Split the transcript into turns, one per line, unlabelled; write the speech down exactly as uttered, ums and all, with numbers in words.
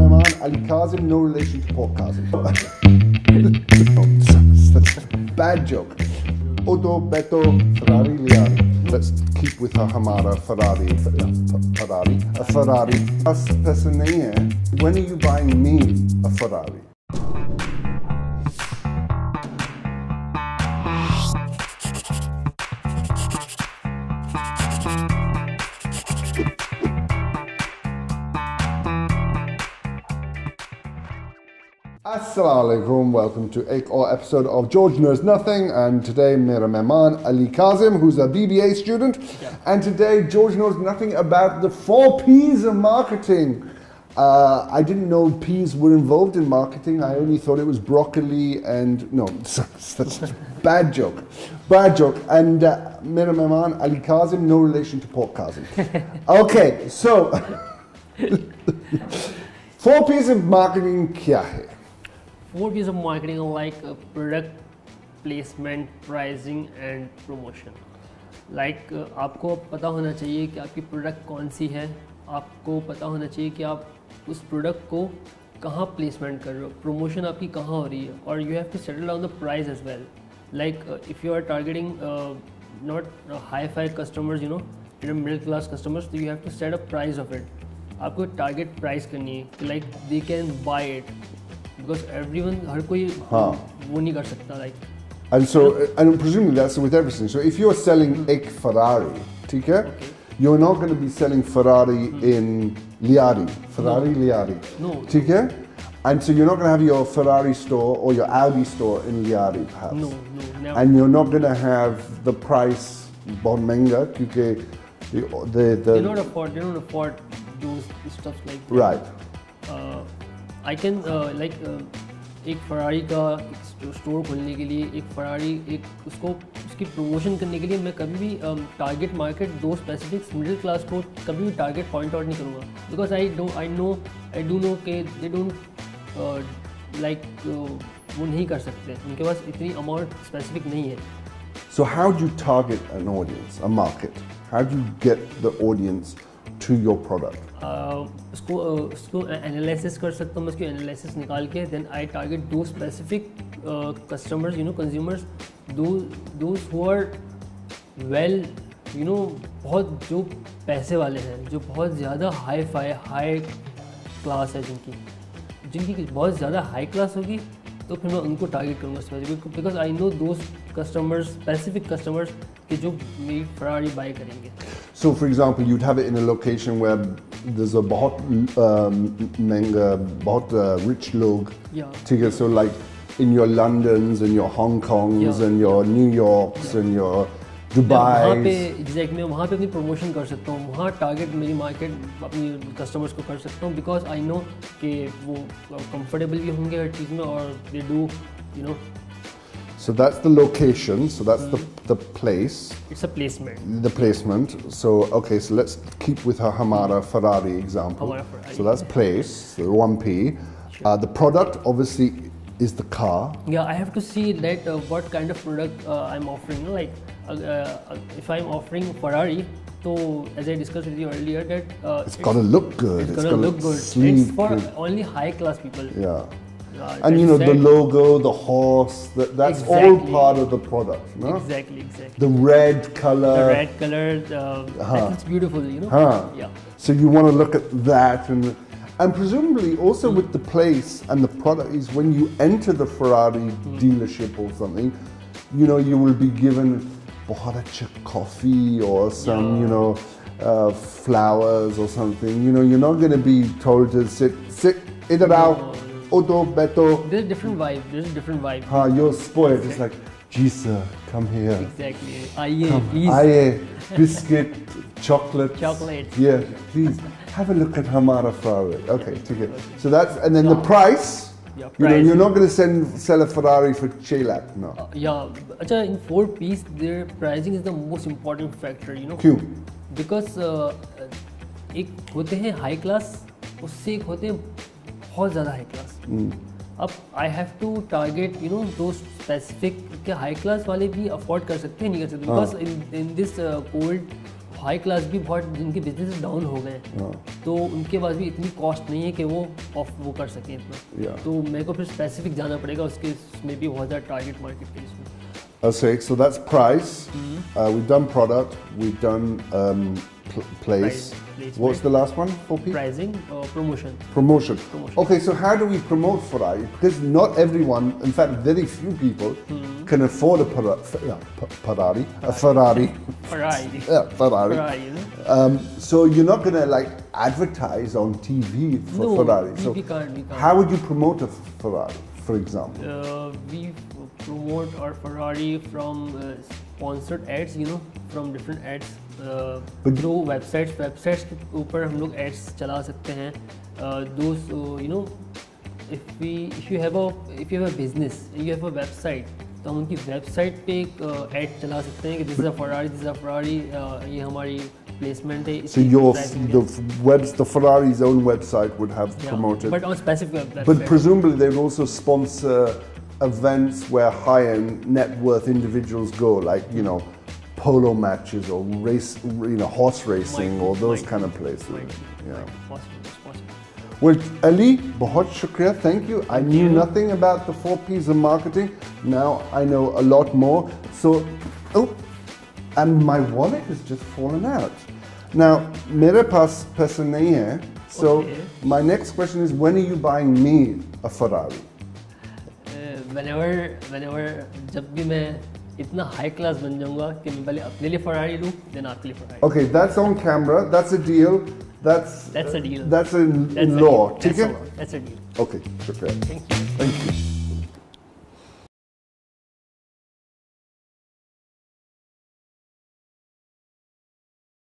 Mehman Ali Kazim, no relation to Port Kazim. Bad joke. Auto, Beto, Ferrari, Liari. Let's keep with our Hamara Ferrari. Ferrari. A Ferrari. As पैसे नहीं है. When are you buying me a Ferrari? Assalamualaikum, welcome to a or episode of George Knows Nothing, and today Mera Mehman Ali Kazim, who's a B B A student, yeah. And today George knows nothing about the four P's of marketing. Uh, I didn't know peas were involved in marketing. I only thought it was broccoli and no, that's a bad joke, bad joke. And uh, Mera Mehman Ali Kazim, no relation to Port Kazim. Okay, so four P's of marketing क्या है?
Four P's of marketing are like uh, product placement, pricing and promotion. Like uh, आपको पता होना चाहिए कि आपकी product कौन सी है, आपको पता होना चाहिए कि आप उस प्रोडक्ट को कहाँ प्लेसमेंट कर रहे हो, प्रमोशन आपकी कहाँ हो रही है, और you have to settle down the price as well. Like if you are targeting not hi fi customers, you know middle class customers, तो you have to set a price of it. आपको target price करनी है कि like they can buy it, because everyone हर कोई हाँ. वो नहीं कर सकता. लाइक
and so and presumably that's with everything. So if you're selling a Ferrari, ठीक है, you're not going to be selling Ferrari in Liari, Ferrari
no.
Liari,
no,
ठीक है, and so you're not going to have your Ferrari store or your Audi store in Liari perhaps,
no, no, never.
And you're not going to have the price बहुत महंगा क्योंकि the the
they don't afford they don't afford those stuff like that.
Right.
uh, I can uh, like uh, एक Ferrari का store खोलने के लिए, एक Ferrari एक उसको उसकी प्रमोशन करने के लिए मैं कभी भी target market to specific middle class को कभी भी टारगेट पॉइंट आउट नहीं करूँगा, because I do I know I do know के दे डोंट लाइक वो नहीं कर सकते, उनके पास इतनी अमाउंट स्पेसिफिक नहीं है.
So how do you target an audience, a market? How do you get the audience to your product?
Uh, उसको uh, उसको एनालिसिस कर सकता हूँ, मैं उसकी एनालिसिस निकाल के then I target to specific customers, you know consumers, those who are well, you know बहुत जो पैसे वाले हैं, जो बहुत ज़्यादा हाई फाई हाई क्लास है, जिनकी जिनकी बहुत ज़्यादा हाई क्लास होगी, तो फिर मैं उनको टारगेट करूँगा specific, because I know those customers, specific customers कि जो मेरी फरारी बाय करेंगे.
So for example, you'd have it in a location where there's a बहुत महंगा, बहुत rich लोग, ठीक है, so like in your Londons and your Hong Kongs yeah. and your New Yorks yeah. and your Dubai.
वहाँ पे exact मैं वहाँ पे अपनी प्रमोशन कर सकता हूँ, वहाँ टारगेट मेरी मार्केट अपनी कस्टमर्स को कर सकता हूँ, बिकॉज आई नो कि वो कंफर्टेबल भी होंगे हर चीज़ में, और they do you know.
So that's the location, so that's mm. the, the place.
It's a placement.
The placement. So, okay, so let's keep with our Hamara Ferrari example.
Hamara Ferrari.
So that's place, the one P. Sure. Uh, the product obviously is the car.
Yeah, I have to see that uh, what kind of product uh, I'm offering. You know, like uh, uh, if I'm offering Ferrari, so as I discussed with you earlier, that uh,
it's, it's got to look good.
It's,
it's
got to look good.
Sleek,
it's for
good.
only high class people.
Yeah.
Uh,
and you know the logo, the horse, that, that's
exactly.
all part of the product, no?
Exactly, exactly.
The red color.
The red color, uh, huh. that looks beautiful, you know?
Huh.
Yeah.
So you want to look at that, and and presumably also mm. with the place and the product is when you enter the Ferrari mm. dealership or something, you know, you will be given bahut coffee or some, yeah. you know, uh, flowers or something. You know, you're not going to be told to sit, sit, idhar aao.
No.
Auto, Beto.
There's a different vibe. There's a different vibe.
Ha, you're spoiled. It's like, gee sir, come here.
Exactly. Aye, please.
Aye, biscuit, chocolate.
Chocolate.
Yeah, please. Have a look at Hamara Ferrari. Okay, take it. So that's, and then the price.
Yeah,
you know, you're not going to send sell a Ferrari for छह lakh, no.
Uh, yeah, Acha, in four P's, their pricing is the most important factor, you know.
क्यों?
Because uh, एक होते हैं high class, उससे एक होते हैं बहुत ज़्यादा high class.
Mm.
अब I have to target, you know, those specific के high class वाले भी afford कर सकते हैं, नहीं कर सकते. Because in in this uh, cold high class भी बहुत जिनके बिजनेस डाउन हो गए
हाँ।
तो उनके पास भी इतनी कॉस्ट नहीं है कि वो ऑफ वो कर सकें इतना।
Yeah.
तो मेरे को फिर स्पेसिफिक जाना पड़ेगा उसके उसमें भी बहुत ज़्यादा टारगेट मार्केट के इसमें।
Okay, so that's price. Uh, we've done product. We've done um, pl- place.
Price, placement.
What's the last one? four P?
Pricing और promotion.
Promotion.
Promotion.
Okay, so how do we promote Ferrari? Because not everyone, in fact, very few people can afford a Ferra- F- yeah, P- Ferrari, a Ferrari.
Ferrari।
Yeah, Ferrari.
Ferrari, you know?
Um, so you're not going to like advertise on T V for
No,
Ferrari.
we-
So
we can't, we can't.
how would you promote a Ferrari, for example?
Uh, we promote our Ferrari from uh, sponsored ads, you know, from different ads uh,
But-
through websites. Websites के ऊपर हम लोग ads चला सकते हैं. Uh, those, uh, you know, if we if you have a if you have a business, you have a website, तो हम उनकी वेबसाइट पे एक एड uh, चला सकते हैं कि this is a Ferrari this is a Ferrari ये हमारी प्लेसमेंट है.
So your f- the f- webs the Ferrari's own website would have promoted.
But on specific web,
But presumably they would also sponsor events where high-end net worth individuals go, like you know, polo matches or race, you know, horse racing
Might-
or those
might-
kind of places.
might-
Yeah.
possible, it's possible.
Well, Ali, bahut shukriya. Thank you. I knew
you.
nothing about the four P's of marketing. Now I know a lot more. So, oh, and my wallet has just fallen out. Now, mere paas paisa nahi hai. So,
Okay.
my next question is, when are you buying me a Ferrari?
whenever whenever जब भी मैं इतना high class बन जाऊंगा कि मैं पहले अपने लिए फरारी लूँ देन आपके लिए Ferrari.
Okay, that's on camera. That's a deal. That's
That's a deal.
That's in,
That's
in
a
law.
deal.
ठीक
That's
है?
a law. That's a deal.
Okay, shukriya.
Thank you.
Thank you.